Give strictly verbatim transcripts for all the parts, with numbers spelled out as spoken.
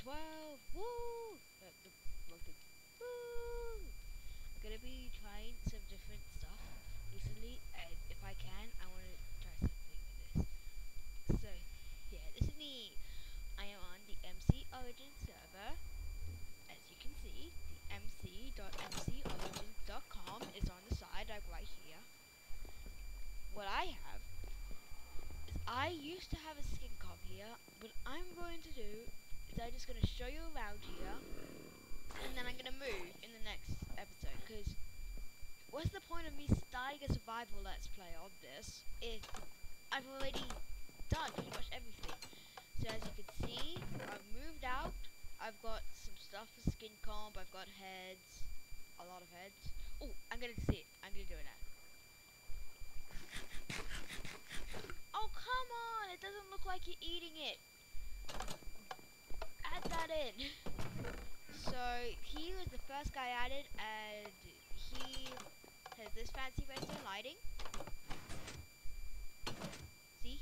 twelve. Woo! Uh, the, well, the, woo! I'm gonna be trying some different stuff recently, and if I can, I want to try something with this. So, yeah, this is me. I am on the M C Origin server. As you can see, the m c dot m c origins dot com is on the side, like right here. What I have is I used to have a skin comp here. What I'm going to do is I'm just going to show you around here, and then I'm going to move in the next episode, because what's the point of me starting a survival let's play on this if I've already done pretty much everything? So as you can see, I've moved out. I've got some stuff for skin comp. I've got heads, a lot of heads. Oh, I'm gonna see it. I'm gonna do it now. Oh, come on! It doesn't look like you're eating it. Add that in. So he was the first guy added, and he has this fancy redstone lighting. See?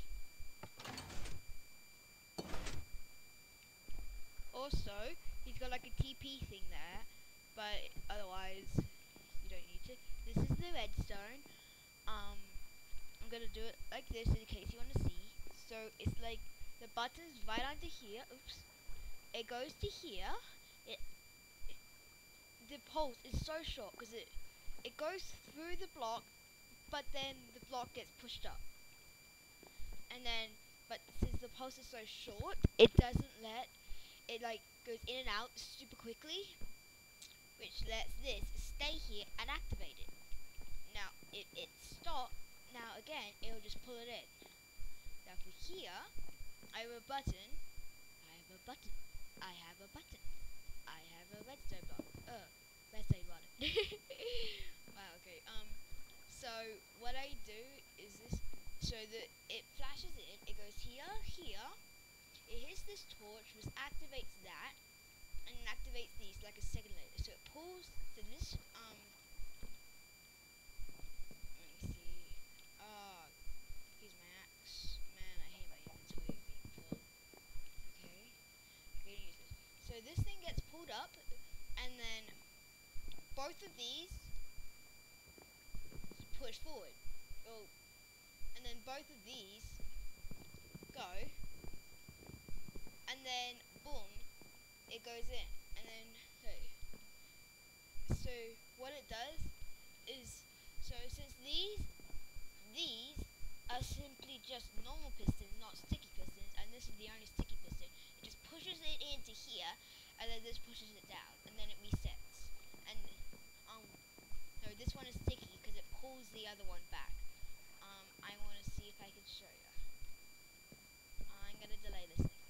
Also, he's got like a T P thing there, but otherwise you don't need to. This is the redstone. Um, I'm gonna do it like this in case you want to see. So it's like the button's right under here. Oops. It goes to here. It, it the pulse is so short because it it goes through the block, but then the block gets pushed up. And then, but since the pulse is so short, it doesn't let it like goes in and out super quickly, which lets this stay here and activate it. Now, if it stops, now again, it'll just pull it in. Now for here, I have a button, I have a button, I have a button, I have a redstone block, uh, redstone button. Wow, okay, um, so what I do is this, so that it flashes in, it goes here, here, it hits this torch, which activates that, and activates these like a second later. So it pulls to this, um, let me see, oh, here's my axe. Man, I hate my inventory being full. Okay, I'm gonna use this. So this thing gets pulled up, and then both of these push forward. Oh, and then both of these go, and then boom, it goes in, and then hey. So what it does is, so since these these are simply just normal pistons, not sticky pistons, and this is the only sticky piston, it just pushes it into here, and then this pushes it down, and then it resets. And um, no, this one is sticky because it pulls the other one back. Um, I want to see if I can show you. I'm gonna delay this thing.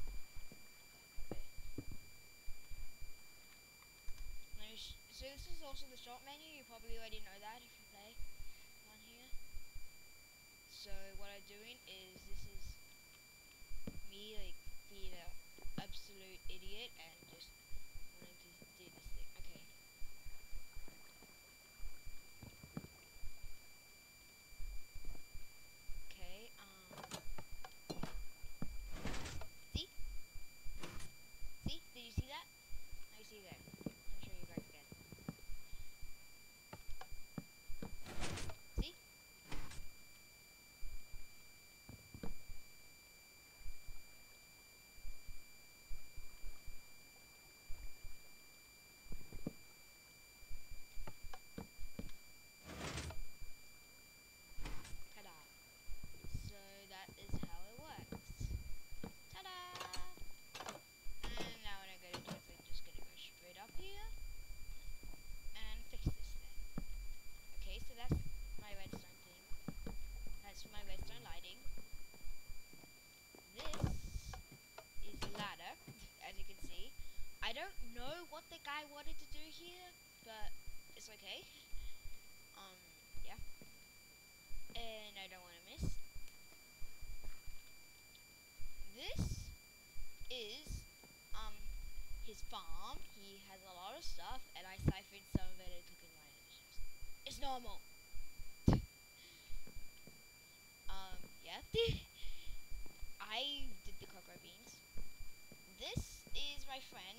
So this is also the short menu. You probably already know that if you play on here. So what I'm doing is, this is me like being an absolute idiot and just wanting to do this thing. Okay. Okay. Um. See? See? Did you see that? I see that. I'll show you guys again. See? Ta-da! So that is how it works. Ta-da! And now what I'm gonna do is I'm just gonna go straight up here and fix this thing. Okay, so that's my redstone thing. That's my redstone lighting. This is the ladder, as you can see. I don't know what the guy wanted to do here, but it's okay. Um, yeah. And I don't want to miss. This is, um, his farm. He has a lot of stuff, and I siphoned some of it and took in my initiatives. It's normal. um, yeah. I did the cocoa beans. This is my friend.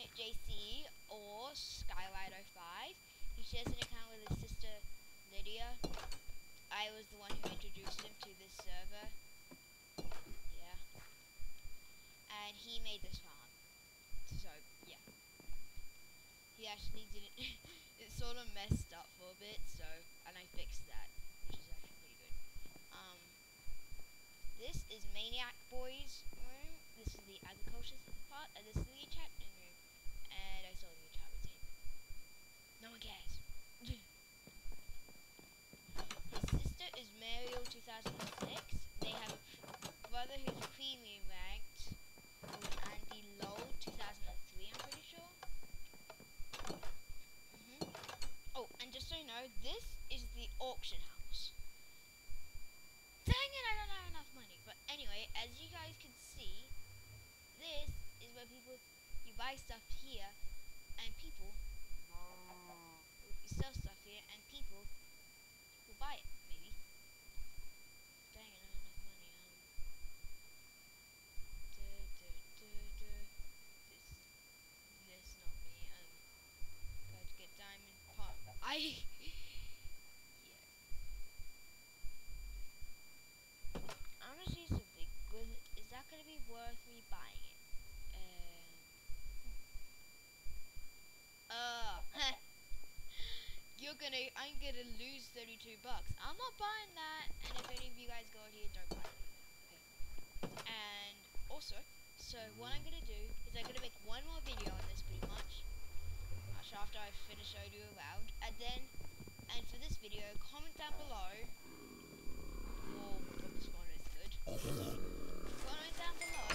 Skyblock oh five. He shares an account with his sister Lydia. I was the one who introduced him to this server. Yeah. And he made this farm. So, yeah. He actually didn't... it sort of messed up for a bit, so... And I fixed that, which is actually pretty good. Um... This is Maniac Boy's room. This is the agriculture part, and this is the enchantment room. And I saw the enchantment table. No one cares. His sister is Mario two thousand six. They have a brother who's premium ranked called Andy Lowell two thousand three, I'm pretty sure. Mm-hmm. Oh, and just so you know, this is the auction house. Dang it, I don't have enough money. But anyway, as you guys can see, this is where people, you buy stuff here, and people, you sell stuff here, and people will buy it, maybe. Dang it, I don't have enough money. Um, duh, duh, duh, duh. This, this not me. Um, got to get diamond pot. I. I want to see something. Will, is that going to be worth me buying it? Um, hmm. Uh, you're gonna, I'm gonna lose thirty-two bucks. I'm not buying that. And if any of you guys go here, don't buy it. Okay. And also, so what I'm gonna do is I'm gonna make one more video on this pretty much. Actually, after I finish showing you around. And then, and for this video, comment down below. Or, what this one is good. Comment down below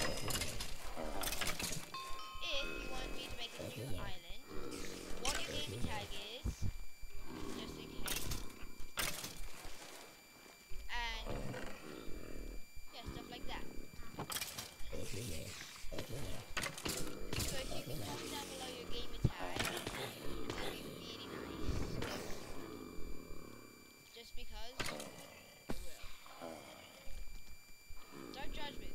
if you want me to make a new island, what your gaming tag is, just in case, and yeah, stuff like that. So if you can comment down below your gamer tag, that'd be really nice. Just because I will. Don't judge me.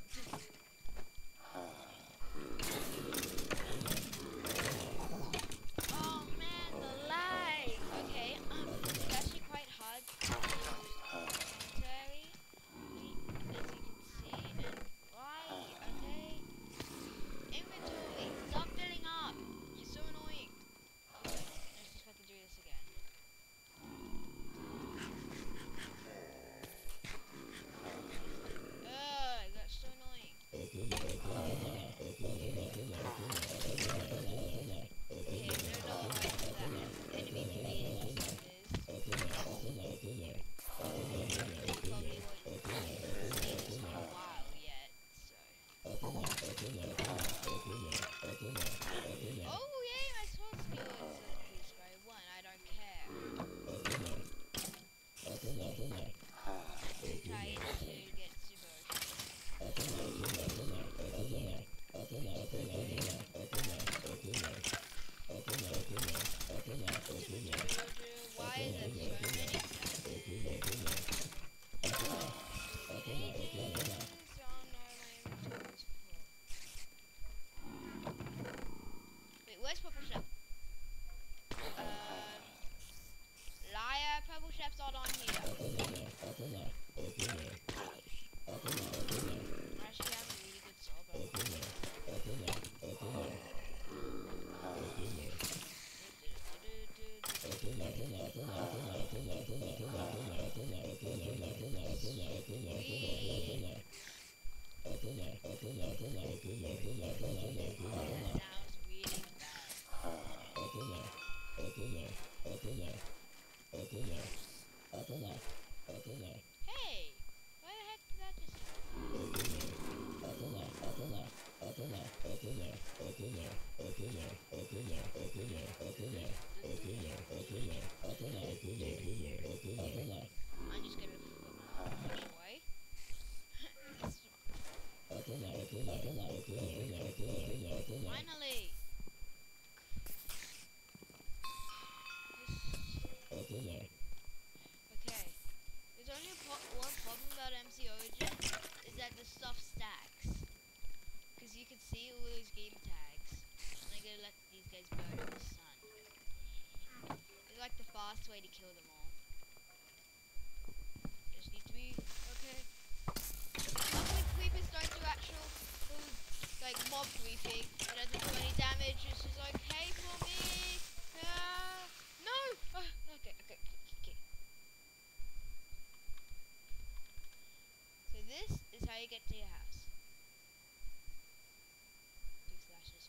Oh man, the lag! Okay, um, it's actually quite hard to inventory, as you can see, and why, okay? Inventory, stop filling up! You're so annoying. Okay, let's just fucking do this again. Ugh, that's so annoying. Okay, no, no, wait for that. Enemy created this. Probably won't see this for a while yet, so. Oh yay, my sword skill is increased by one, I don't care. Try it to get super why is there so many Wait, where's Purple Chef? Um, liar, Purple Chef's not on here. Actually, I have a really good sword, but hey! Why the heck did that just happen? I'm just gonna put my brush away. Finally! Okay. There's only a po one problem about M C Origin, is that the stuff stacks. Because you can see all those game tags. And I'm gonna let these guys burn in the sun. like the fast way to kill them all. Just need to be okay. Luckily creepers don't do actual uh, like mob griefing. It doesn't do any damage. It's just like, hey for me. Ah, no. Oh, okay, okay, okay, okay. So this is how you get to your house. Two slashes.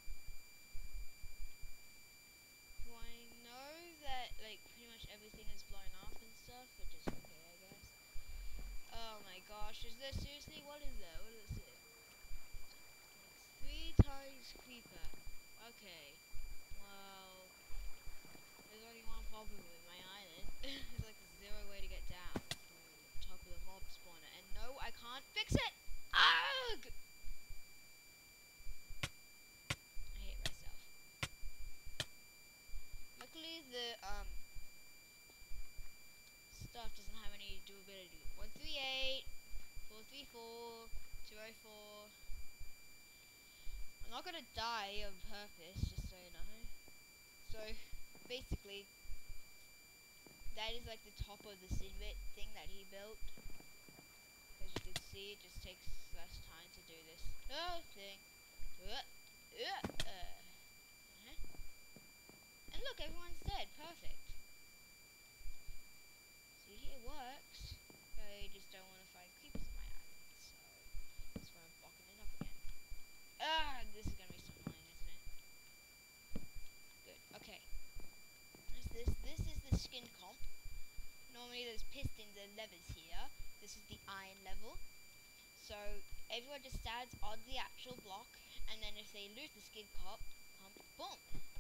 Do I know that like pretty much everything is blown off and stuff, which is okay, I guess. Oh my gosh, is there seriously? What is that? What is it? It's three times creeper. Okay. Well, there's only one problem with my island. There's like zero way to get down from the top of the mob spawner. And no, I can't fix it! Ugh! I hate myself. Luckily the um stuff doesn't have any durability. one thirty-eight, four thirty-four, two oh four. I'm not gonna die on purpose, just so you know. So, basically, that is like the top of the Sidbit thing that he built. As you can see, it just takes less time to do this oh, thing. Uh, uh, uh. Uh-huh. And look, everyone's dead. Perfect. See, it works. I just don't want to find creepers in my island, so that's why I'm blocking it up again. Ah, this is gonna be so annoying, isn't it? Good. Okay. There's this. This is the skin comp. Normally there's pistons and levers here. This is the iron level. So everyone just stands on the actual block, and then if they lose the skin comp, comp boom,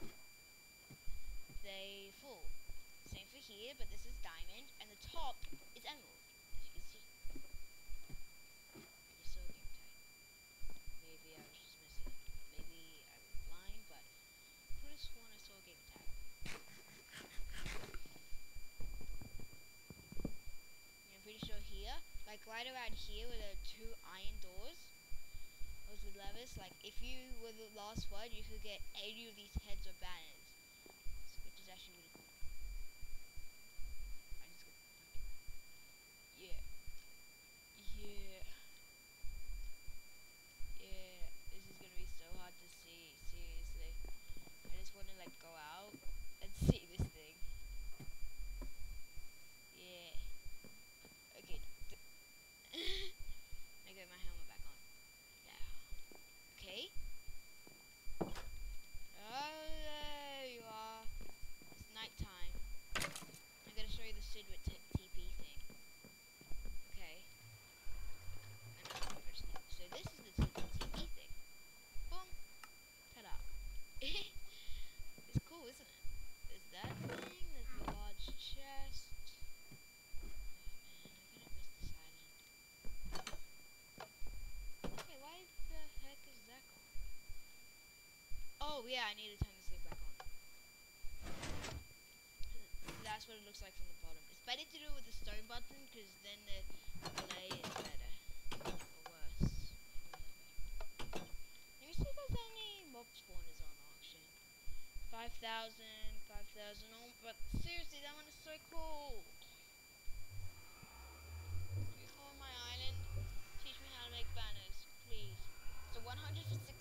they fall. Same for here, but this is diamond, and the top is emerald, as you can see. I just saw a game tag. Maybe I was just missing it. Maybe I was blind, but I could have sworn I saw a game tag. I'm pretty sure here, like right around here where there are two iron doors, those with levers, like if you were the last one, you could get any of these heads or banners, which is actually really cool. I just got yeah, yeah, yeah. This is gonna be so hard to see. Seriously, I just want to like go out and see this thing. Yeah. Okay. I got my helmet back on. Now. Okay. Oh, there you are. It's night time. I'm gonna show you the Sidwit t T P thing. Okay. So this is the Sidwit T P thing. Boom. Ta-da. It's cool, isn't it? There's that thing. There's the large chest. Oh man, I'm gonna miss this island. Okay, why the heck is that gone? Oh yeah, I need to turn this thing back on. That's what it looks like from the bottom. It's better to do it with the stone button, because then the delay is better. Or worse. Let me see if there's any mob spawners on auction. five thousand, five thousand, oh, but seriously, that one is so cool. You come on my island, teach me how to make banners, please. So one hundred for six